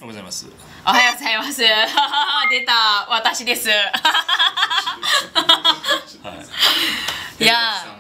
おはようございます。 おはようございます。出た、私です。はい。いや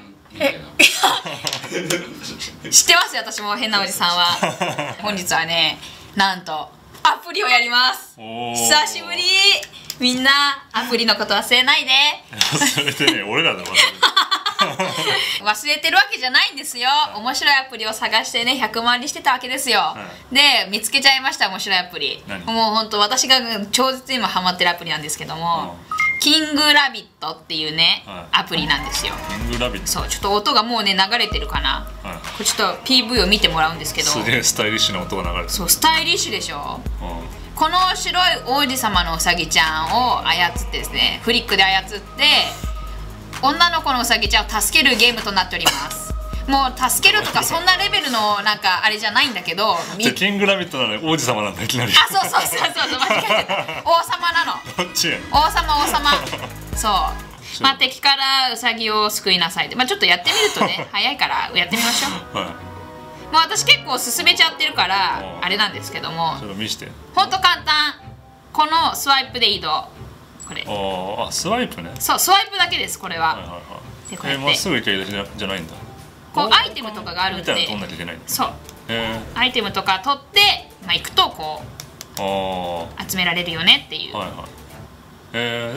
知ってますよ、私も変なおじさんは。本日はね、なんとアプリをやります。久しぶり。みんなアプリのこと忘れないで。 忘れてね、俺らだ。 忘れてるわけじゃないんですよ。面白いアプリを探してね、100万里してたわけですよ。で、見つけちゃいました、面白いアプリ。もうほんと私が超絶今ハマってるアプリなんですけども、キングラビットっていうね、アプリなんですよ。 キングラビット。 そう、ちょっと音がもうね流れてるかな。これちょっと PV を見てもらうんですけど、 すげえスタイリッシュな音が流れてる。 そう、スタイリッシュでしょ。この白い王子様のうさぎちゃんを操ってですね、フリックで操って女の子のうさぎちゃんを助けるゲームとなっております。もう助けるとかそんなレベルのなんかあれじゃないんだけど、 じゃキングラビットなのに王子様なんだ、いきなり。 あ、そうそうそうそう、間違えてた。王様なの。 どっちや。 王様、王様。そう。まあ、敵からウサギを救いなさいで、まあ、ちょっとやってみるとね、早いからやってみましょう。はい。もう私結構進めちゃってるからあれなんですけども、 ちょっと見して。 ほんと簡単。このスワイプで移動。これ。 あ、スワイプね。 そう、スワイプだけです、これは。 で、こうやって。まっすぐ行けばじゃないんだ。 こうアイテムとかがあるんで。 みたいなの取んなきゃいけない。 そう。アイテムとか取って、まあ、行くとこう集められるよねっていう。はいはい。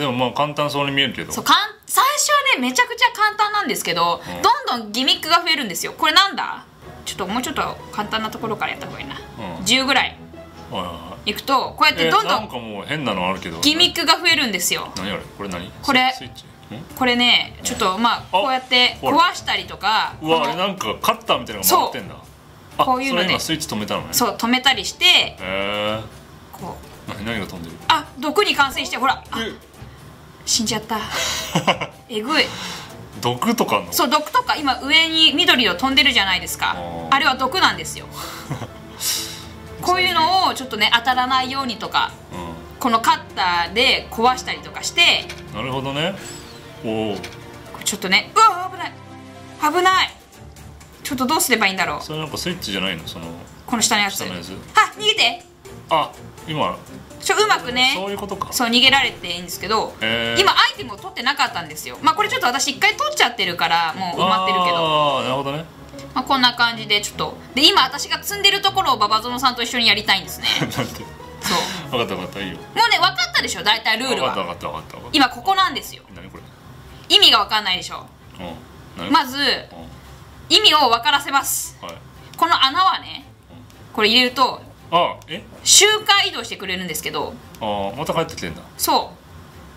でもまあ簡単そうに見えるけど。 そう、最初はねめちゃくちゃ簡単なんですけど、どんどんギミックが増えるんですよ。これなんだ？ちょっともうちょっと簡単なところからやった方がいいな。10ぐらいいくとこうやってどんどんなんかもう変なのあるけどギミックが増えるんですよ。 何あれ？これ何？ これこれね、ちょっとまあこうやって壊したりとか。 うわ、あれなんかカッターみたいなのが回ってんだ。 こういうので今スイッチ止めたのね。 そう、止めたりして、 こう何が飛んでる？ あ、毒に感染して、ほら死んじゃった。えぐい。 毒とかあんの？そう、 毒とか今上に緑の飛んでるじゃないですか。あれは毒なんですよ。こういうのをちょっとね当たらないようにとか、このカッターで壊したりとかして。 なるほどね。おお。 ちょっとね、うわ、危ない危ない。ちょっとどうすればいいんだろう。 それなんかスイッチじゃないの？そのこの下のやつ。は、逃げて。 あ、今うまくね、 そういうことか。 そう逃げられていいんですけど、今アイテムを取ってなかったんですよ。まあこれちょっと私一回取っちゃってるからもう埋まってるけど。 ああ、なるほどね。 まあこんな感じでちょっとで、今私が積んでるところを馬場園さんと一緒にやりたいんですね。 なんて。そう。分かった分かった、いいよ。 もうね、分かったでしょ、大体ルールは。 分かった分かった分かった。 今ここなんですよ。 何これ？ 意味が分かんないでしょ。まず意味を分からせます。この穴はね、これ入れると瞬間移動してくれるんですけど。 また帰ってきてんだ。 そう、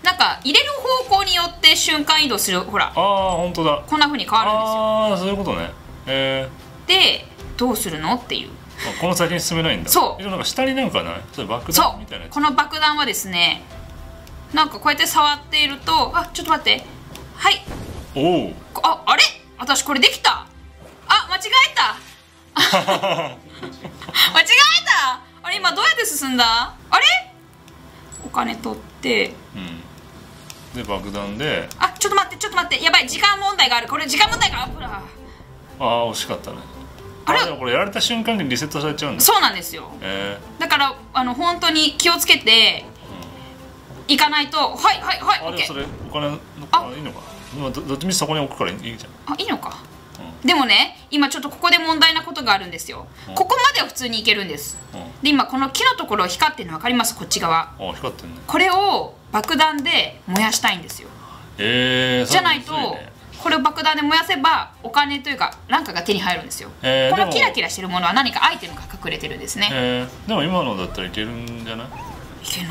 なんか入れる方向によって瞬間移動する。ほら、 本当だ。 こんな風に変わるんですよ。 ああ、そういうことね。 で、どうするのっていう。 この先に進めないんだ。そう。なんか下になんかない？それ爆弾みたいなやつ。 この爆弾はですね、なんかこうやって触っていると、あ、ちょっと待って、はい。 おお。 あれ？私これできた。あ、間違えた。間違えた。あれ、今どうやって進んだ？あれ？お金取って、 で爆弾で、 あ、ちょっと待ってちょっと待って、やばい、時間問題がある。これ時間問題がある。 惜しかったね。あれ、でもこれやられた瞬間にリセットされちゃうんだ。 そうなんですよ。だから本当に気をつけていかないと。はいはいはい。 あれ、それお金いいのか。今どっちみちそこに置くからいいじゃん。 いいのか。でもね、今ちょっとここで問題なことがあるんですよ。ここまでは普通にいけるんです。で、今この木のところ光ってるの分かります？こっち側。光ってるね。これを爆弾で燃やしたいんですよ。じゃないとこれを爆弾で燃やせばお金というかなんかが手に入るんですよ。このキラキラしてるものは何かアイテムが隠れてるんですね。 でも今のだったらいけるんじゃない？ いけない。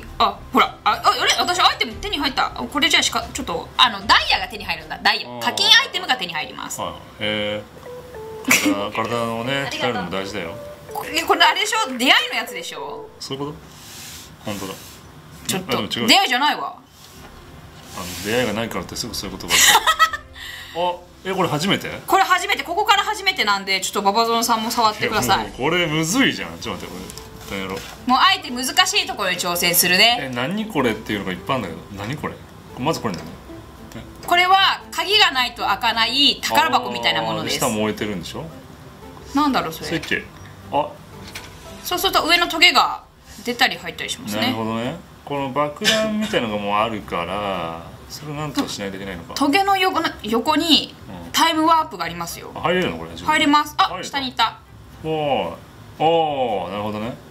ほら、あれ、私アイテム手に入った。これじゃあちょっとダイヤが手に入るんだ。ダイヤ、課金アイテムが手に入ります。 体をね鍛えるのも大事だよ。 これあれでしょ、出会いのやつでしょ。 そういうこと？本当だ。 ちょっと出会いじゃないわ。 出会いがないからってすぐそういうことがこれ初めて？これ初めて、ここから初めてなんで、ちょっと馬場園さんも触ってください。 これむずいじゃん。ちょっと待って、これもうあえて難しいところに挑戦するね。 何これっていうのがいっぱいあるんだけど、何これ？まずこれ何？ これは鍵がないと開かない宝箱みたいなものです。 下燃えてるんでしょ？ なんだろうそれ。 設計。 そうすると上のトゲが出たり入ったりしますね。 なるほどね。この爆弾みたいのがもうあるからそれをなんとかしないといけないのか。 トゲの横にタイムワープがありますよ。 入れるのこれ。 入れます。あ、下にいた。 おお、なるほどね。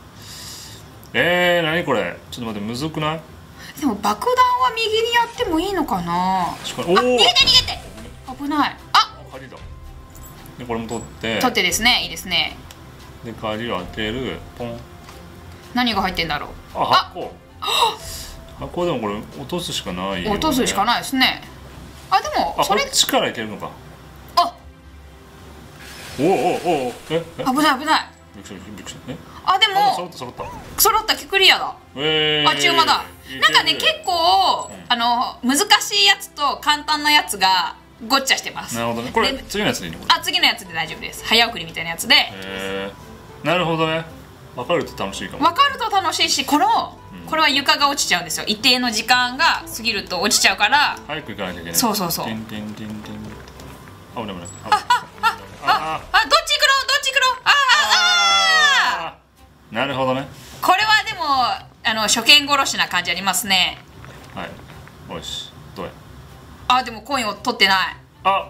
何これ。ちょっと待って、むずくない？ でも爆弾は右にやってもいいのかな。あ、逃げて危ない。あ、 鍵だ。でこれも取ってですね。いいですね。 で鍵を開ける。ポン。 何が入ってんだろう。 あ、箱でもこれ落とすしかないよね。 落とすしかないですね。あ、でもそれこっちからいけるのか。 あ、 おお、 危ない危ない。 びっくりした。 あ、でも揃ったクリアだ。あ、中間だ。なんかね、結構難しいやつと簡単なやつがごっちゃしてます。 なるほどね。これ次のやつでいいの？ あ、次のやつで大丈夫です。早送りみたいなやつで。 なるほどね。分かると楽しいかも。 分かると楽しいし、これは床が落ちちゃうんですよ。一定の時間が過ぎると落ちちゃうから。 早く行かなきゃいけない。 そうそうそう。 危ない危ない。 どっち行くの？どっち行くの？ なるほどね。 これはでも初見殺しな感じありますね。 はい。よし。どうや。 あ、でもコインを取ってない。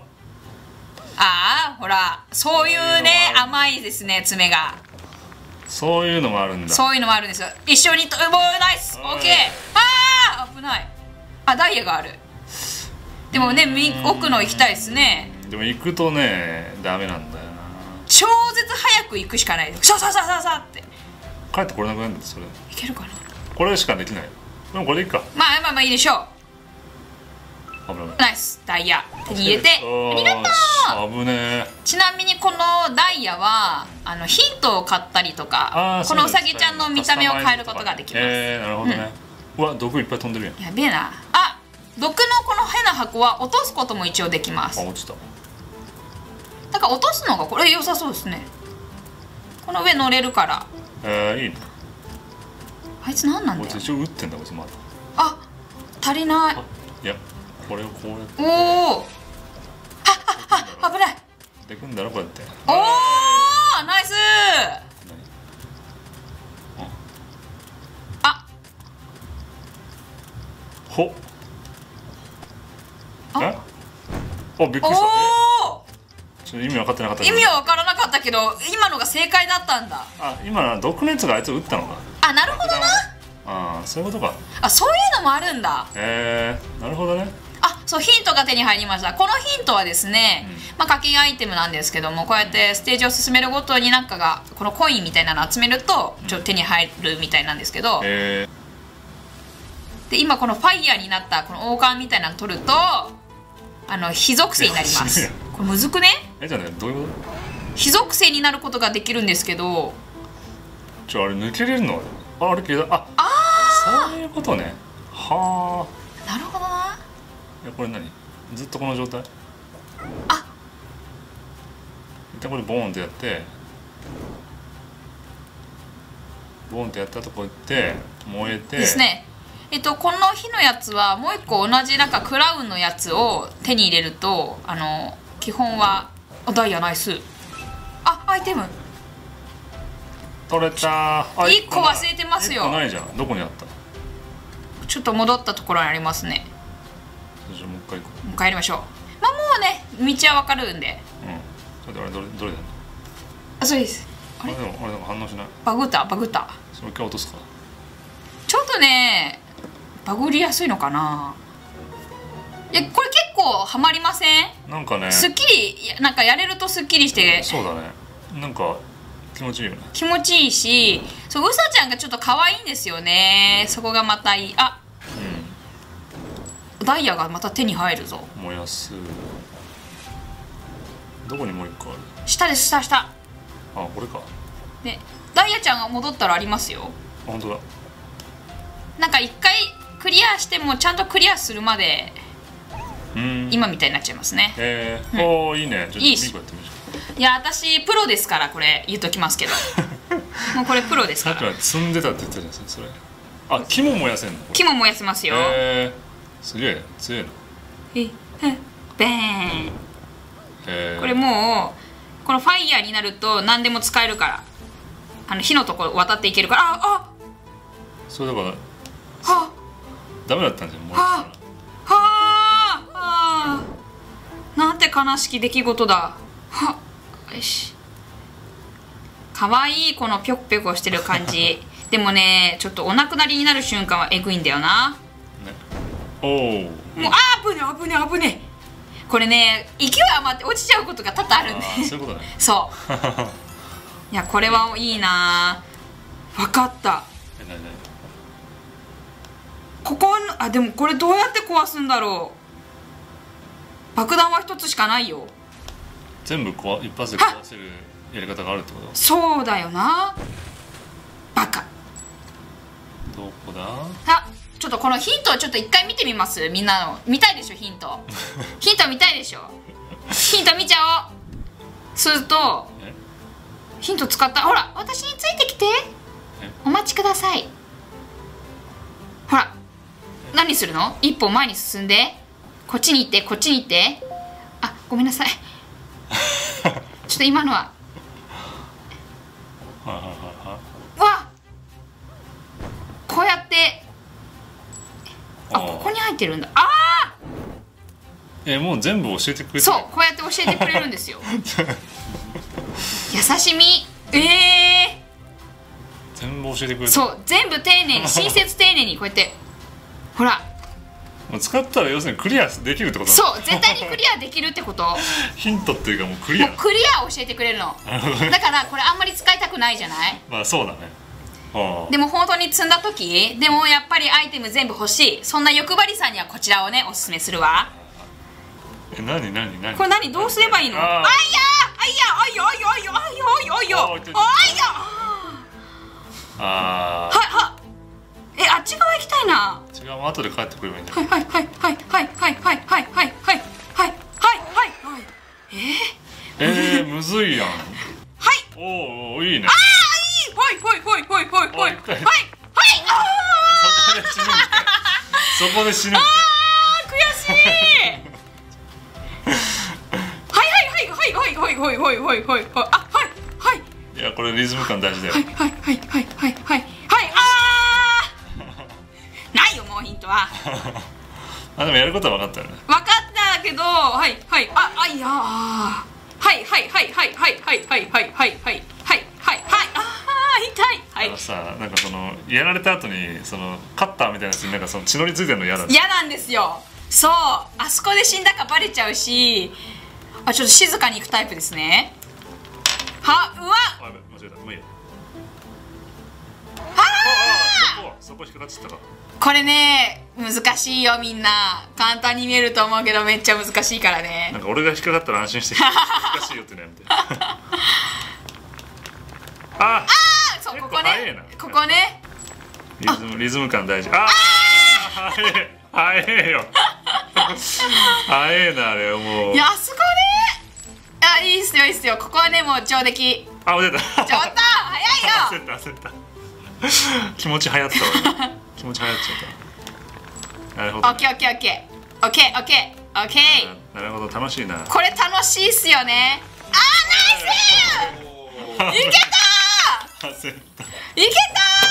ほら、そういうね、甘いですね、爪が。 そういうのもあるんだ。 そういうのもあるんですよ。一緒にナイス、オッケー。危ない。あ、ダイヤがある。でもね、奥の行きたいですね。 でも行くとね、ダメなんだよな。 超絶早く行くしかない。さって。 帰ってこれなくなるんだそれ。いけるかな。 これしかできない。でもこれでいいか。 まあいいでしょう。ナイス、ダイヤ手に入れて。ありがとう。 危ねえ。 ちなみにこのダイヤはヒントを買ったりとか、このうさぎちゃんの見た目を変えることができます。 なるほどね。うわ、毒いっぱい飛んでるやん。 やべえな。あ、毒のこの変な箱は落とすことも一応できます。 あ、落ちた。 だから落とすのがこれ良さそうですね。この上乗れるから。 いいね。 あいつ何なんだよ。 一応撃ってんだこいつまだ。 あ、足りない。 いや、これをこうやって。 おお。危ない。 でくんだろこうやって。 おお、ナイス。あ。 ほ。びっくりした。ちょっと意味分かってなかった。 意味は分からなかったけど、今のが正解だったんだ。 今の毒のやつがあいつを撃ったのか。 なるほどな。 そういうことか。 そういうのもあるんだ。 なるほどね。 そう、ヒントが手に入りました。このヒントはですね、課金アイテムなんですけども、こうやってステージを進めるごとになんかがこのコインみたいなのを集めるとちょっと手に入るみたいなんですけど、で今このファイヤーになったこの王冠みたいなの取ると火属性になります。これむずくね？ じゃあね、どういうこと？ 火属性になることができるんですけど、 あれ抜けれるの？あれそういうことね。はあ。 なるほどな。 これ何？ずっとこの状態？一旦これボーンってやってボーンってやったとこ行って燃えてですね。この火のやつはもう一個同じなんかクラウンのやつを手に入れると基本はダイヤナイス。アイテム取れた。 1個忘れてますよ。 1個ないじゃん。どこにあった？ ちょっと戻ったところにありますね。 じゃあもう一回行こう。 もう帰りましょう。もうね道は分かるんで。 どれだ？ そうです。 あれでも反応しない。 バグった。 それ一回落とすか。 ちょっとねバグりやすいのかな。これ結構ハマりません？なんかね、すっきりなんかやれるとすっきりして。そうだね。なんか気持ちいいよね。気持ちいいし、うさちゃんがちょっと可愛いんですよね。そこがまたいい。ダイヤがまた手に入るぞ。燃やす。どこにもう一個ある？下です。下。これか。でダイヤちゃんが戻ったらありますよ。本当だ。なんか一回クリアしてもちゃんとクリアするまで今みたいになっちゃいますね。いいね。いいし。いや私プロですから、これ言っときますけどもうこれプロですから。さっきは積んでたって言ったじゃんそれ。木も燃やせんの？木も燃やせますよ。すげえ強いな。ベーン。これもうこのファイヤーになると何でも使えるから、火のところ渡っていけるから。 それだからはダメだったんじゃん。もうはあ、なんて悲しき出来事だ。はよし。かわいいこのぴょこぴょこしてる感じ。でもね、ちょっとお亡くなりになる瞬間はえぐいんだよな。ね、 おお。 もう危ね。これね、勢い余って落ちちゃうことが多々あるんで。 そういうことね。 そう。いや、これはいいな。分かった。ここでもこれどうやって壊すんだろう。爆弾は一つしかないよ。 全部一発で壊せるやり方があるってこと？ そうだよな。バカ。 どこだ？ ちょっとこのヒントをちょっと一回見てみます。みんなの見たいでしょ、ヒント。ヒント見たいでしょ。ヒント見ちゃおう。するとヒント使った。ほら、私についてきて。お待ちください。ほら、何するの？一歩前に進んで、こっちに行って、こっちに行って。あ、ごめんなさい。ちょっと今のはわ、こうやって、ここに入ってるんだ。 もう全部教えてくれて。 そう、こうやって教えてくれるんですよ。優しみ。 全部教えてくれる。 そう、全部丁寧に、親切丁寧にこうやって、ほら。 もう使ったら要するにクリアできるってこと？ そう、絶対にクリアできるってこと。 ヒントっていうかもうクリア。 もうクリアを教えてくれるの。だからこれあんまり使いたくないじゃない？ まあそうだね。 でも本当に積んだ時でもやっぱりアイテム全部欲しい、そんな欲張りさんにはこちらをねおすすめするわ。 何これ何？どうすればいいの？あいやあっち側行きたいな。 違う、後で帰ってくればいいんじゃない？むずいやん。はい。おお、いいね。そこで死ぬんかい。 悔しい。 いや、これリズム感大事だよ。 ないよ、もうヒントは。 でもやることは分かったよね。 分かったけど、 さ、なんかそのやられた後にそのカッターみたいなやつになんかその血のりついてるの嫌だ。 嫌なんですよ。そう、あそこで死んだかバレちゃうし、ちょっと静かにいくタイプですね。うわっ、 間違えた。もういいよ。そこ引っかかっちゃったか。これね、難しいよ。みんな簡単に見えると思うけどめっちゃ難しいからね。 なんか俺が引っかかったら安心して難しいよってね。 そう、ここね、ここね。 リズム感大事。早えよ。早えな、あれもう。 いや、あそこね。いいっすよ、いいっすよ。ここはね、もう上出来。 出た。 ちょっと早いよ。 焦った。気持ち流行ったわ。気持ち流行っちゃった。なるほど。 オッケー。 なるほど、楽しいな。 これ楽しいっすよね。ナイス。いけた。 焦った。 いけ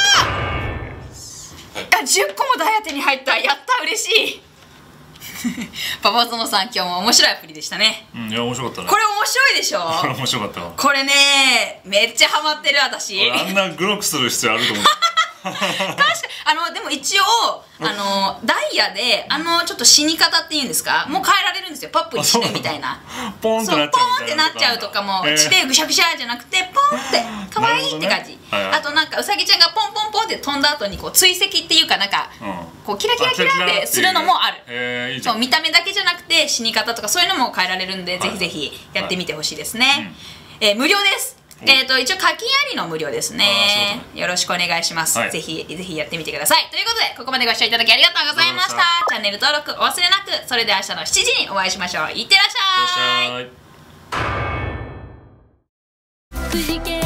た。10個もダイヤ手に入った。やった、嬉しい。パパ園さん、今日も面白いアプリでしたね。 いや、面白かったね。 これ面白いでしょ。 面白かったわ。 これね、めっちゃハマってる私。 あんなグロくする必要あると思う。 確かにでも一応ダイヤでちょっと死に方っていうんですか、もう変えられるんですよ。パップに死ぬみたいな。 ポンってなっちゃうとかも、血でぐしゃぐしゃじゃなくてポンって可愛いって感じ。あとなんかうさぎちゃんがポンポンポンって飛んだ後にこう追跡っていうかなんかこうキラキラキラってするのもある。そう、見た目だけじゃなくて死に方とかそういうのも変えられるんで、ぜひぜひやってみてほしいですね。無料です。一応課金ありの無料ですね。よろしくお願いします。ぜひぜひやってみてください。ということでここまでご視聴いただきありがとうございました。チャンネル登録お忘れなく。それでは明日の7時にお会いしましょう。いってらっしゃい。